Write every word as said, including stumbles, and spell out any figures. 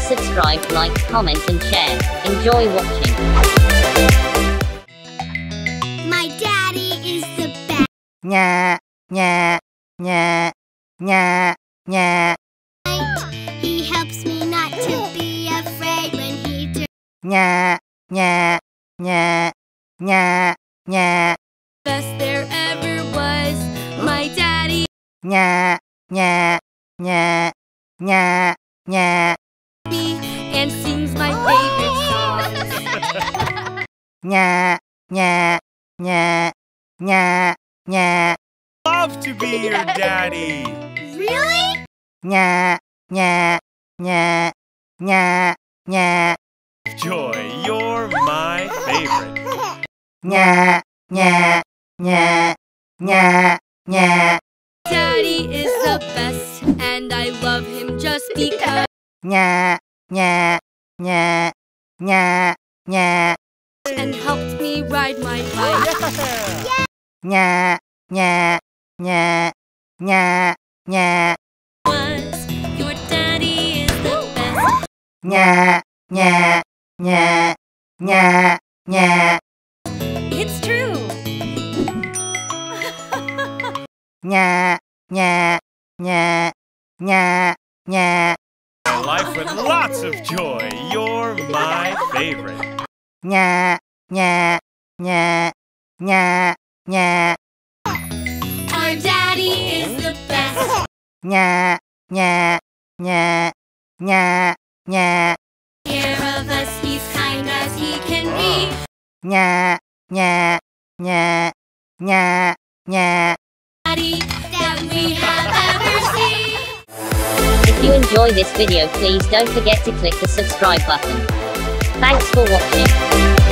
subscribe, like, comment and share. Enjoy watching. My daddy is the best. Nya, nya, nya, nya, nya. He helps me not to be afraid when he do. Nya, nya, nya, nya, nya. Best there ever was. My daddy. Nya, nya, nya, nya, nya. And sings my favorite songs. Nya, nya, nya, nya, nya. Love to be your daddy. Really? Nya, nya, nya, nya, nya. Joy, you're my favorite. Nya, nya, nya, nya, nya. Daddy is the best, and I love him just because. Nya, nya, nya, nya, nya. And helped me ride my bike. Nya, nya, nya, nya, nya. Was your daddy is the best. Nya, nya, nya, nya, nya. It's true. Nya, nya, nya, nya, nya. A life with lots of joy, you're my favorite. Nya, nya, nya, nya, nya. Our daddy is the best. Nya, nya, nya, nya, nya. Care of us, he's kind as he can be. Nya, nya, nya, nya, nya. Daddy that we have ever seen. If you enjoy this video, please don't forget to click the subscribe button. Thanks for watching.